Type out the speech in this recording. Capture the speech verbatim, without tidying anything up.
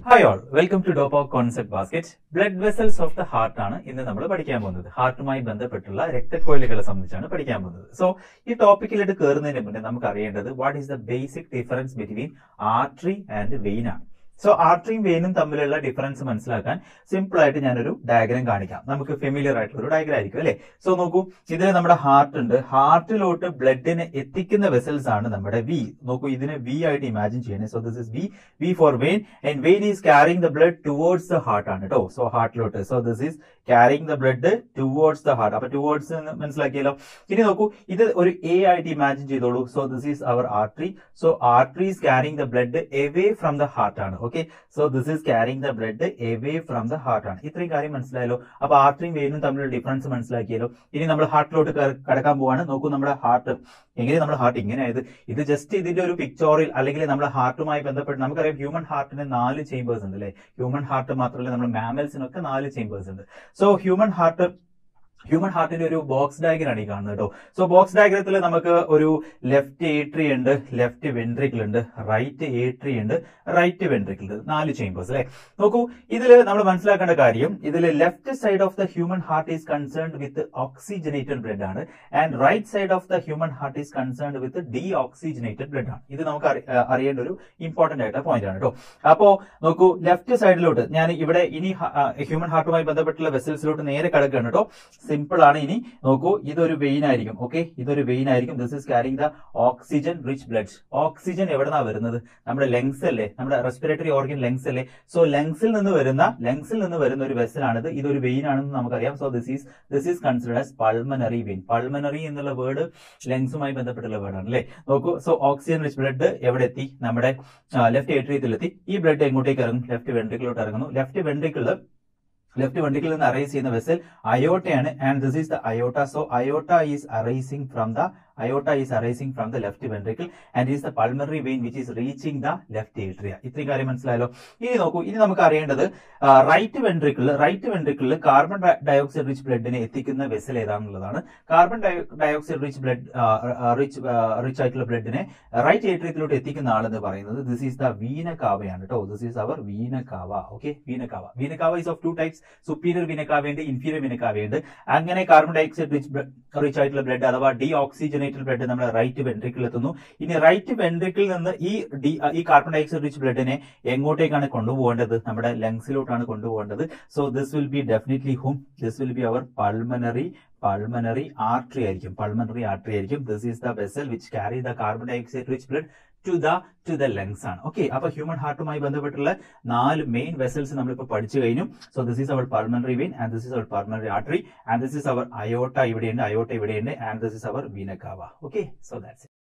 Hi all, welcome to DOPA Concept Basket. Blood vessels of the heart ആണ് ഇന്ന് നമ്മൾ പഠിക്കാൻ പോകുന്നത്. ഹാർട്ടുമായി ബന്ധപ്പെട്ടുള്ള രക്തക്കൊഴലുകളെ സംബന്ധിച്ചാണ് പഠിക്കാൻ പോകുന്നത്. സോ ഈ ടോപ്പിക്കിലേക്ക് കയറുന്നതിന് മുന്നേ നമുക്ക് അറിയേണ്ടത് what is the basic difference between artery and vein ആണ്. സോ ആർട്ടറിയും വെയിനും തമ്മിലുള്ള ഡിഫറൻസ് മനസ്സിലാക്കാൻ സിമ്പിൾ ആയിട്ട് ഞാനൊരു ഡയഗ്രാം കാണിക്കാം. നമുക്ക് ഫെമിലിയർ ആയിട്ടുള്ള ഒരു ഡയഗ്രാം ആയിരിക്കും അല്ലെ. സോ നോക്കൂ, ഇതിൽ നമ്മുടെ ഹാർട്ട് ഉണ്ട്. ഹാർട്ടിലോട്ട് ബ്ലഡിനെ എത്തിക്കുന്ന വെസൽസ് ആണ് നമ്മുടെ വി. നോക്കൂ, ഇതിനെ വി ആയിട്ട് ഇമാജിൻ ചെയ്യണേ. So this is V V for vein and vein is carrying the blood towards the heart ആണ് കേട്ടോ. സോ ഹാർട്ടിലോട്ട്. So this is carrying the blood towards the heart. അപ്പൊ ടുവേർഡ്സ് മനസ്സിലാക്കിയല്ലോ. ഇനി നോക്കൂ, ഇത് ഒരു എ ആയിട്ട് ഇമാജിൻ ചെയ്തോളൂ. So this is our artery. So artery is carrying the blood away from the heart ആണ്. Okay, so this is carrying the blood away from the heart ആണ്. ഇത്രയും കാര്യം മനസ്സിലായല്ലോ. അപ്പൊ ആർട്ടറിയും വെയിനും തമ്മിലുള്ള ഡിഫറൻസ് മനസ്സിലാക്കിയല്ലോ. ഇനി നമ്മൾ ഹാർട്ടിലോട്ട് കടക്കാൻ പോവാണ്. നോക്കൂ, നമ്മുടെ ഹാർട്ട് എങ്ങനെ നമ്മുടെ ഹാർട്ട് ഇങ്ങനെ ആയത്. ഇത് ജസ്റ്റ് ഇതിന്റെ ഒരു പിക്ചോറിൽ അല്ലെങ്കിൽ നമ്മുടെ ഹാർട്ടുമായി ബന്ധപ്പെട്ട് നമുക്കറിയാം ഹ്യൂമൻ ഹാർട്ടിന് നാല് ചേമ്പേഴ്സ് ഉണ്ട് അല്ലെ. ഹ്യൂമൻ ഹാർട്ട് മാത്രമല്ല, നമ്മുടെ മാമൽസിനൊക്കെ നാല് ചേമ്പേഴ്സ് ഉണ്ട്. സോ ഹ്യൂമൻ ഹാർട്ട് ഹ്യൂമൻ ഹാർട്ടിന്റെ ഒരു ബോക്സ് ഡയഗ്രം ആണ് ഈ കാണുന്നത് കേട്ടോ. സോ ബോക്സ് ഡയഗ്രത്തിൽ നമുക്ക് ഒരു ലെഫ്റ്റ് ഏട്രി ഉണ്ട്, ലെഫ്റ്റ് വെൻട്രിക്കിൾ ഉണ്ട്, റൈറ്റ് ഏട്രി ഉണ്ട്, റൈറ്റ് വെൻട്രിക്കിൾ ഉണ്ട്. നാല് ചേമ്പേഴ്സ് അല്ലെ. നോക്കൂ, ഇതിൽ നമ്മൾ മനസ്സിലാക്കേണ്ട കാര്യം, ഇതിൽ left side of the human heart is concerned with oxygenated blood ആണ് and right side of the human heart is concerned with deoxygenated blood ആണ്. ഇത് നമുക്ക് അറിയേണ്ട ഒരു ഇമ്പോർട്ടന്റ് ആയിട്ടുള്ള പോയിന്റ് ആണ് കേട്ടോ. അപ്പോ നോക്കൂ, ലെഫ്റ്റ് സൈഡിലോട്ട് ഞാൻ ഇവിടെ ഇനി ഹ്യൂമൻ ഹാർട്ടുമായി ബന്ധപ്പെട്ടുള്ള വെസൽസിലോട്ട് നേരെ കിടക്കുകയാണ് കേട്ടോ. സിമ്പിൾ ആണ്. ഇനി നോക്കൂ, ഇതൊരു വെയിൻ ആയിരിക്കും. ഓക്കെ, ഇതൊരു വെയിൻ ആയിരിക്കും. This is carrying the oxygen rich blood. Oxygen എവിടെന്നാ വരുന്നത്? നമ്മുടെ ലങ്സ് അല്ലേ, നമ്മുടെ റെസ്പിറേറ്ററി ഓർഗൻ ലങ്സ് അല്ലേ. സോ ലങ്സിൽ നിന്ന് വരുന്ന ലങ്സിൽ നിന്ന് വരുന്ന ഒരു വെസലാണിത്. ഇതൊരു വെയിൻ ആണെന്ന് നമുക്കറിയാം. So this is this is considered as pulmonary vein. Pulmonary എന്നുള്ള വേർഡ് ലങ്സുമായി ബന്ധപ്പെട്ടുള്ള വേർഡാണ് അല്ലേ. നോക്കൂ, സോ ഓക്സിജൻ റിച്ച് ബ്ലഡ് എവിടെ എത്തി? നമ്മുടെ ലെഫ്റ്റ് ഏട്രിയത്തിലെത്തി. ഈ ബ്ലഡ് എങ്ങോട്ടേക്ക് ഇറങ്ങും? ലെഫ്റ്റ് വെൻട്രിക്കിലോട്ട് ഇറങ്ങുന്നു. ലെഫ്റ്റ് വെൻട്രിക്കിള് ലെഫ്റ്റ് വെൻട്രിക്കിൽ നിന്ന് അറൈസ് ചെയ്യുന്ന വെസൽ അയോട്ടയാണ് and this is the aorta. So aorta is arising from the aorta is arising from the left ventricle and is the pulmonary vein which is reaching the left atria. ഇത്രയും കാര്യം മനസ്സിലായല്ലോ. ഇനി നോക്കൂ, ഇനി നമുക്ക് അറിയേണ്ടത് റൈറ്റ് വെൻട്രിക്കിൾ റൈറ്റ് വെൻട്രിക്കിളിൽ carbon dioxide rich ബ്ലഡിനെ എത്തിക്കുന്ന വെസൽ ഏതാണെന്നുള്ളതാണ്. Carbon dioxide rich blood rich rich ആയിട്ടുള്ള ബ്ലഡിനെ റൈറ്റ് ഏട്രിയത്തിലോട്ട് എത്തിക്കുന്ന ആളെന്ന് പറയുന്നത് ദിസ് ഈസ് ദ വീന കാവയാണ് കേട്ടോ. This is our vena cava. Okay, vena cava. Vena cava is of two types. Superior vena കാവയുണ്ട്, ഇൻഫീരിയർ വീന കാവയുണ്ട്. അങ്ങനെ കാർബൺ ഡയോക്സൈഡ് റിച്ച് റിച്ച് ആയിട്ടുള്ള ബ്ലഡ് അഥവാ ഡി ഓക്സിജൻ ബ്ലഡ് നമ്മുടെ റൈറ്റ് വെൻട്രിക്കിൾ എത്തുന്നു. ഇനി റൈറ്റ് വെൻട്രിക്കിൽ നിന്ന് ഈ ഡി ഈ കാർബൺ ഡയോക്സൈഡ് റിച്ച് ബ്ലഡിനെ എങ്ങോട്ടേക്കാണ് കൊണ്ടുപോകേണ്ടത്? നമ്മുടെ ലങ്സിലോട്ടാണ് കൊണ്ടുപോകേണ്ടത്. So this will be definitely hmm this will be our pulmonary pulmonary artery ആയിരിക്കും. പൾമനറി ആർട്ടറി ആയിരിക്കും. This is the vessel which carry the carbon dioxide rich blood to the to the lungs ആണ്. Okay, അപ്പൊ human ഹാർട്ടുമായി ബന്ധപ്പെട്ടുള്ള നാല് main vessels നമ്മളിപ്പോൾ പഠിച്ചു കഴിഞ്ഞു. So this is our pulmonary vein and this is our pulmonary artery and this is our aorta ഇവിടെയുണ്ട്, aorta ഇവിടെയുണ്ട് and this is our vena cava. Okay, so that's it.